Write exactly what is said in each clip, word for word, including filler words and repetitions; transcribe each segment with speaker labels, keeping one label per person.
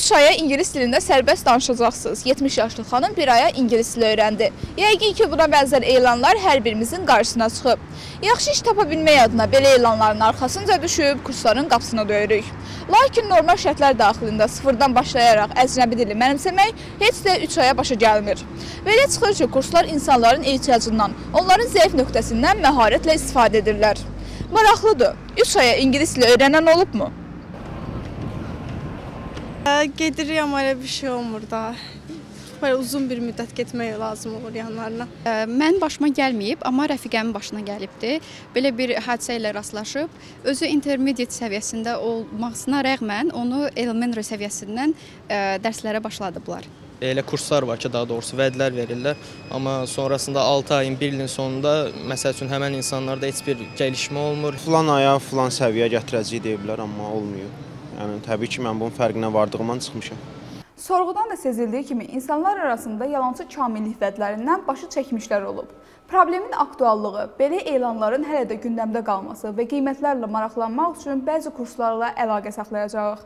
Speaker 1: üç aya ingilis dilində sərbəst danışacaqsınız. yetmiş yaşlı xanım bir aya ingilis dili öyrəndi. Yəqin ki, buna bənzər elanlar hər birimizin qarşısına çıxıb. Yaxşı iş tapa bilmək adına belə elanların arxasınca düşüb kursların qapısına döyürük. Lakin normal şərtlər daxilində sıfırdan başlayaraq əcnəbi dili mənimsəmək heç də üç aya başa gəlmir. Belə çıxır ki, kurslar insanların ehtiyacından, onların zəif nöqtəsindən məharətlə istifadə edirlər. Maraqlıdır, üç aya ingilis dili öyrənən olubmu?
Speaker 2: Gedirik, amma elə bir şey olmur da. Böyle uzun bir müddət getmək lazım olur yanlarına.
Speaker 3: Mən başıma gəlməyib, amma rəfiqəmin başına gəlibdi. Belə bir hadisə ilə rastlaşıb, özü intermediate səviyyəsində olmasına rəğmən onu elementary səviyyəsindən dərslərə başladıblar.
Speaker 4: Elə kurslar var ki, daha doğrusu vədlər verirlər, amma sonrasında altı ayın, bir ilin sonunda məsəl üçün həmən insanlarda heç bir gəlişmə olmur.
Speaker 5: Filan aya, filan səviyyə gətirəcək deyiblər, amma olmuyor. Yəni, təbii ki, mən bunun fərqinə vardığımdan çıxmışam.
Speaker 1: Sorğudan da sezildiyi kimi insanlar arasında yalançı kamillik vədlərindən başı çəkmişlər olub. Problemin aktuallığı, belə elanların hələ də gündəmdə qalması və qiymətlərlə maraqlanmaq üçün bəzi kurslarla əlaqə saxlayacağıq.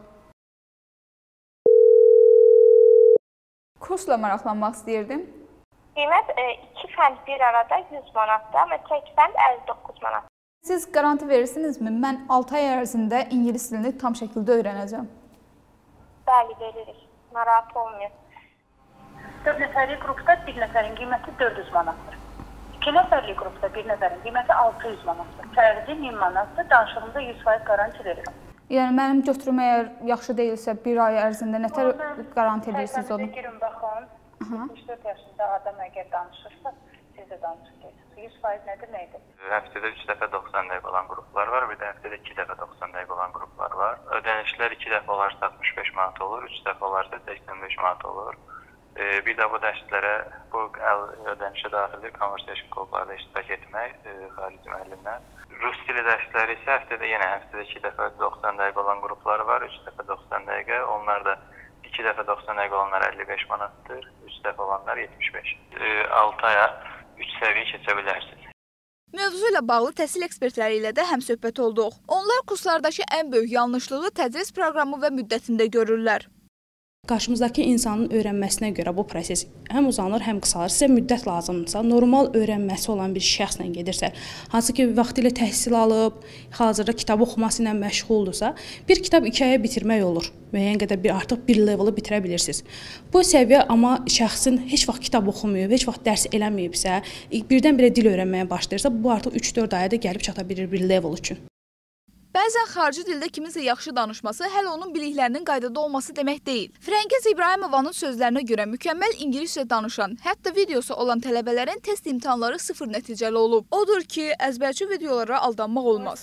Speaker 1: Kursla maraqlanmaq istəyirdim.
Speaker 6: Qiymət iki fənd bir arada yüz manatdır, amma tək fənd əlli doqquz manat.
Speaker 1: Siz qaranti verirsinizmi? Mən altı ay ərzində ingilis dilini tam şəkildə öyrənəcəm.
Speaker 6: Bəli, veririk. Narahat olmuyor.
Speaker 7: dörd nəfərlik qrupda bir nəfərin qiyməti dörd yüz manatdır. iki nəfərlik qrupda bir nəfərin qiyməti altı yüz manatdır. Fərdi min manatdır, danışığımda yüz faiz qaranti verirəm.
Speaker 1: Yəni, mənim götürüm əgər yaxşı deyilsə, bir ay ərzində nətər qaranti edirsiniz onu?
Speaker 7: Girin, baxın, yetmiş dörd yaşında adam əgər danışırsa, siz də danışırsınız. yüz faiz nədir, neydir?
Speaker 8: Həftədə üç dəfə doxsan dəqiqə olan qruplar var, bir də həftədə iki dəfə doxsan dəqiqə olan qruplar var. Ödənişlər iki dəfə olarsa altmış beş manat olur, üç dəfə olarsa səksən beş manat olur. Ee, bir də bu dərslərə, bu ödənişə daxildir, conversation klublarda iştirak etmək, e, xarici müəllimlər. Rus dili dərsləri isə həftədə yenə həftədə iki dəfə doxsan dəqiqə olan qruplar var, üç dəfə doxsan dəqiqə. Onlar da iki dəfə doxsan dəqiqə olanlar əlli beş manatdır, üç dəfə olanlar yetmiş beş. E, altı aya üç səviyyə keçə bilərsiniz.
Speaker 1: Mövzu ilə bağlı təhsil ekspertləri ilə də həmsöhbət olduq. Onlar kurslardakı ən böyük yanlışlığı tədris proqramı və müddətində görürlər.
Speaker 9: Qarşımızdakı insanın öyrənməsinə görə bu proses həm uzanır, həm qısalır. Sizə müddət lazımdırsa, normal öyrənməsi olan bir şəxslə gedirsə, hansı ki, vaxtilə təhsil alıb, hazırda kitab oxuması ilə məşğuldursa, bir kitab iki aya bitirmək olur. Müəyyən qədər bir, artıq bir leveli bitirə bilirsiniz. Bu səviyyə amma şəxsin heç vaxt kitab oxumayıb, heç vaxt dərs eləməyibsə, birdən-birə dil öyrənməyə başlayırsa, bu artıq üç dörd ayda gəlib çata bilir bir level üçün.
Speaker 1: Bəzən xarici dildə kiminsə yaxşı danışması hələ onun biliklərinin qaydada olması demək deyil. Firəngiz İbrahimovanın sözlərinə görə mükəmməl ingiliscə danışan, hətta videosu olan tələbələrin test imtahanları sıfır nəticəli olub. Odur ki, əzbərçi videolara aldanmaq olmaz.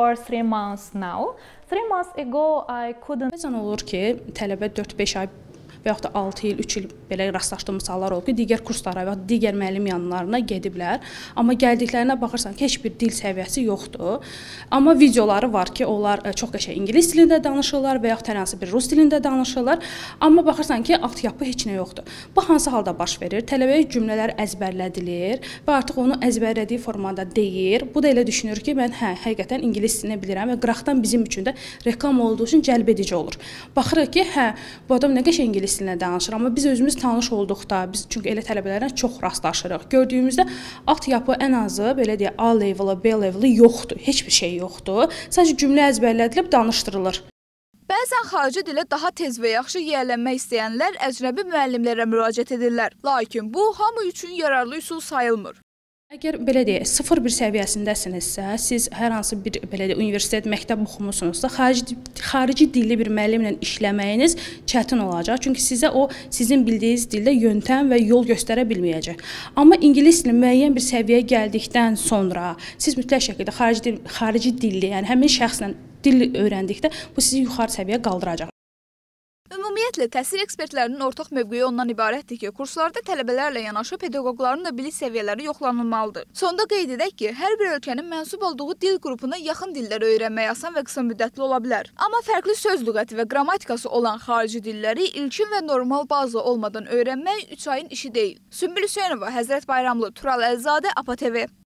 Speaker 9: Bəzən olur ki, tələbə dörd beş ay və yaxud da altı il, üç il belə rastlaşdığım misallar olub ki, digər kurslara və digər müəllim yanlarına gediblər. Amma gəldiklərinə baxırsan ki, heç bir dil səviyyəsi yoxdur. Amma videoları var ki, onlar çox qəşəng ingilis dilində danışırlar və yaxud hər hansı bir rus dilində danışırlar. Amma baxırsan ki, altyapı heç nə yoxdur. Bu hansı halda baş verir? Tələbəyə cümlələr əzbərlədilir və artıq onu əzbərlədiyi formada deyir. Bu da elə düşünür ki, mən hə, həqiqətən ingilis dilini bilirəm və qıraqdan bizim üçün də reklam olduğu üçün cəlb edici olur. Baxırıq ki, hə, bu adam nə qəşəng ingilis dilinə danışır, amma biz özümüz tanış olduqda, biz çünki elə tələbələrlə çox rastlaşırıq. Gördüyümüzdə altyapı ən azı, belə deyək, A leveli, B leveli yoxdur, heç bir şey yoxdur. Sadəcə cümlə əzbərlədilib danışdırılır.
Speaker 1: Bəzən xarici dilə daha tez və yaxşı yiyələnmək istəyənlər əcnəbi müəllimlərə müraciət edirlər. Lakin bu, hamı üçün yararlı üsul sayılmır.
Speaker 9: Əgər belə deyək, sıfır bir səviyyəsindəsinizsə, siz hər hansı bir belə deyək, universitet, məktəb oxumusunuzsa, xarici, xarici dilli bir müəllimlə işləməyiniz çətin olacaq. Çünki sizə o, sizin bildiyiniz dildə yöntəm və yol göstərə bilməyəcək. Amma ingilis dili müəyyən bir səviyyəyə gəldikdən sonra, siz mütləq şəkildə xarici, dil, xarici dilli, yəni həmin şəxslə dil öyrəndikdə, bu sizi yuxarı səviyyə qaldıracaq.
Speaker 1: Ümumiyyətlə, təhsil ekspertlərinin ortaq mövqeyi ondan ibarətdir ki, kurslarda tələbələrlə yanaşı pedaqoqların da bilik səviyyələri yoxlanılmalıdır. Sonda qeyd edək ki, hər bir ölkənin mənsub olduğu dil qrupuna yaxın dilləri öyrənmək asan və qısa müddətli ola bilər. Amma fərqli söz lüğəti və qrammatikası olan xarici dilləri ilkin və normal baza olmadan öyrənmək üç ayın işi deyil. Sümbül Hüseynova, Həzrət Bayramlı, Tural Əlzadə, APA T V.